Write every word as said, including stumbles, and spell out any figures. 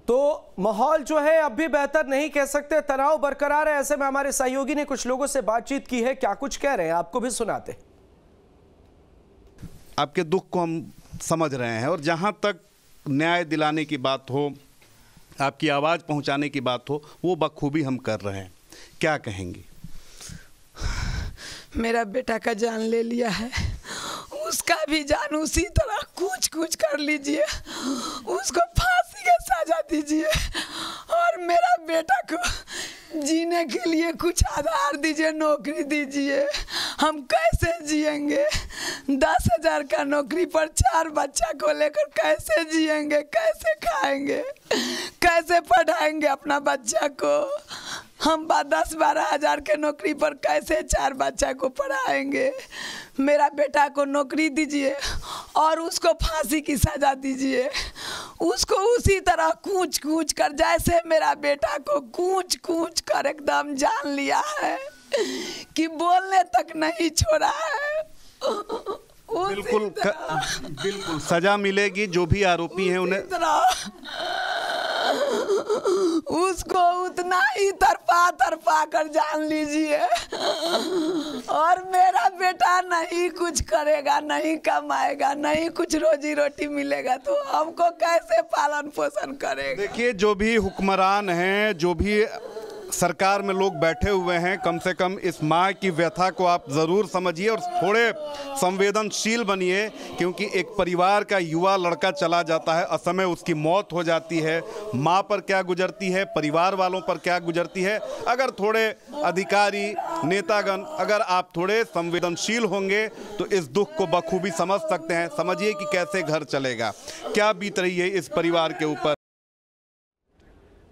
तो माहौल जो है अब भी बेहतर नहीं कह सकते, तनाव बरकरार है। ऐसे में हमारे सहयोगी ने कुछ लोगों से बातचीत की है, क्या कुछ कह रहे हैं आपको भी सुनाते। आपके दुख को हम समझ रहे हैं और जहां तक न्याय दिलाने की बात हो, आपकी आवाज़ पहुंचाने की बात हो, वो बखूबी हम कर रहे हैं। क्या कहेंगी? मेरा बेटा का जान ले लिया है, उसका भी जान उसी तरह कुछ कुछ कर लीजिए, उसको फांसी का सजा दीजिए और मेरा बेटा को जीने के लिए कुछ आधार दीजिए, नौकरी दीजिए। हम कैसे जिएंगे? दस हजार का नौकरी पर चार बच्चा को लेकर कैसे जिएंगे, कैसे खाएंगे, कैसे पढ़ाएंगे अपना बच्चा को? हम दस बारह हजार के नौकरी पर कैसे चार बच्चा को पढ़ाएंगे? मेरा बेटा को नौकरी दीजिए और उसको फांसी की सजा दीजिए, उसको उसी तरह कूच कूच कर, जैसे मेरा बेटा को कूच कूच कर एकदम जान लिया है कि बोलने तक नहीं छोड़ा है। बिल्कुल बिल्कुल सजा मिलेगी। जो भी आरोपी हैं उन्हें उसको उतना ही तरफा तरफा कर जान लीजिए और मेरा बेटा नहीं कुछ करेगा, नहीं कमाएगा, नहीं कुछ रोजी रोटी मिलेगा तो हमको कैसे पालन पोषण करेगा? देखिए, जो भी हुक्मरान हैं, जो भी सरकार में लोग बैठे हुए हैं, कम से कम इस माँ की व्यथा को आप ज़रूर समझिए और थोड़े संवेदनशील बनिए, क्योंकि एक परिवार का युवा लड़का चला जाता है, असमय उसकी मौत हो जाती है। माँ पर क्या गुजरती है, परिवार वालों पर क्या गुजरती है। अगर थोड़े अधिकारी, नेतागण, अगर आप थोड़े संवेदनशील होंगे तो इस दुख को बखूबी समझ सकते हैं। समझिए कि कैसे घर चलेगा, क्या बीत रही है इस परिवार के ऊपर।